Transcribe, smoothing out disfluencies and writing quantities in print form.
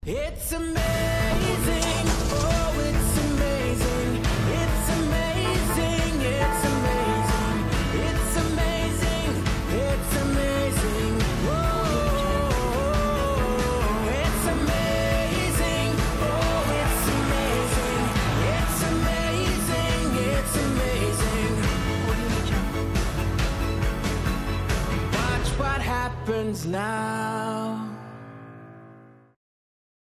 It's amazing, oh it's amazing, it's amazing, it's amazing, it's amazing, it's amazing, oh it's amazing, oh it's amazing, it's amazing, it's amazing. Watch what happens now.